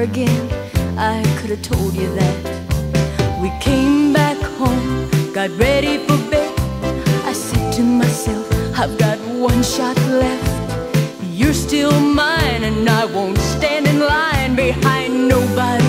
again, I could have told you that. We came back home, got ready for bed. I said to myself, I've got one shot left. You're still mine, and I won't stand in line behind nobody